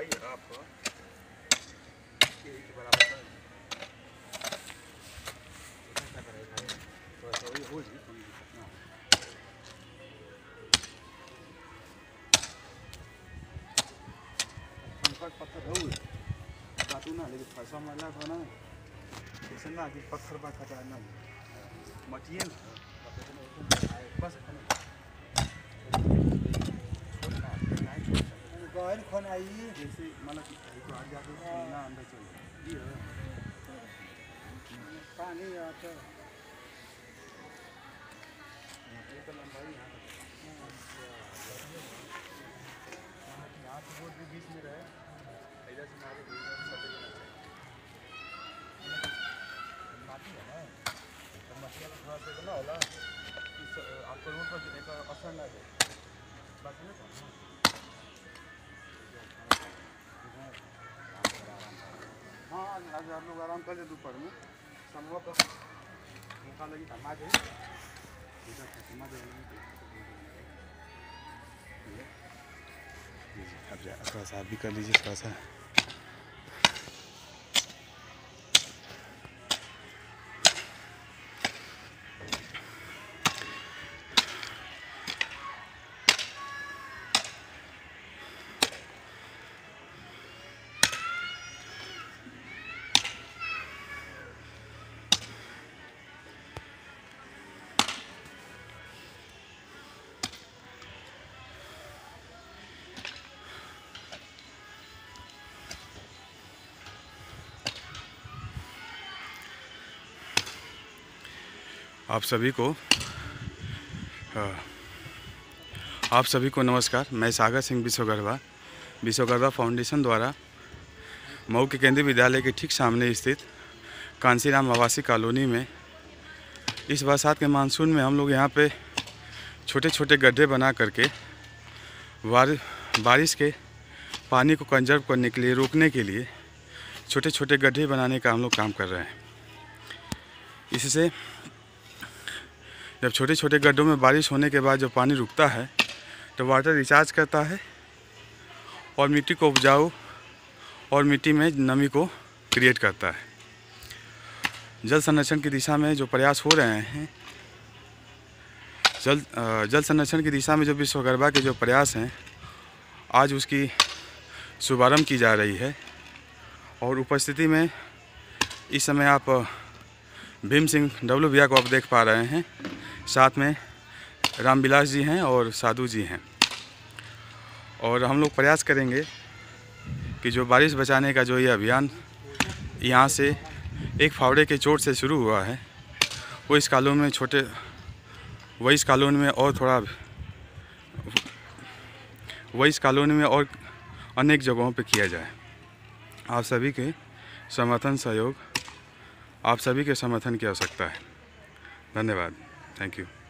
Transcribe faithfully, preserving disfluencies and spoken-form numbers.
लंबाई आप यही के बराबर कर क्या करेगा तो ऐसा वही हो जी कंकड़ पत्थर हो बातू ना लेकिन फैसा मारला था ना ऐसे ना कि पत्थर पर खचा ना मटिए ना बस गहन खन आई जैसे मतलब कि तो आ जाते ना अंदर चल ये पानी आता ये तो लंबाई यहाँ यहाँ से बोर्ड भी बीच में रहे इधर से आगे माटी है ना तो मटिया का थोड़ा सा ना होला आपको रोड पर एक असर ना दे बस ना हाँ आज आप लोग आराम कर ले दोपहर में समूह पर मौका लगी थमा दे थमा दे अब जा थोड़ा सा आप भी कर लीजिए थोड़ा सा आप सभी को आप सभी को नमस्कार। मैं सागर सिंह विश्वकर्मा विश्वकर्मा फाउंडेशन द्वारा मऊ के केंद्रीय विद्यालय के ठीक सामने स्थित कांसीराम आवासीय कॉलोनी में इस बरसात के मानसून में हम लोग यहाँ पे छोटे छोटे गड्ढे बना करके बार, बारिश के पानी को कंजर्व करने के लिए रोकने के लिए छोटे छोटे गड्ढे बनाने का हम लोग काम कर रहे हैं। इससे जब छोटे छोटे गड्ढों में बारिश होने के बाद जब पानी रुकता है तो वाटर रिचार्ज करता है और मिट्टी को उपजाऊ और मिट्टी में नमी को क्रिएट करता है। जल संरक्षण की दिशा में जो प्रयास हो रहे हैं जल जल संरक्षण की दिशा में जो विश्वकर्मा के जो प्रयास हैं आज उसकी शुभारंभ की जा रही है और उपस्थिति में इस समय आप भीम सिंह डब्लू भैया को आप देख पा रहे हैं, साथ में रामविलास जी हैं और साधु जी हैं। और हम लोग प्रयास करेंगे कि जो बारिश बचाने का जो ये अभियान यहाँ से एक फावड़े के चोट से शुरू हुआ है वो इस कॉलोनी में छोटे वो इस कॉलोनी में और थोड़ा वो इस कॉलोनी में और अनेक जगहों पे किया जाए। आप सभी के समर्थन सहयोग आप सभी के समर्थन की आवश्यकता है। धन्यवाद। Thank you.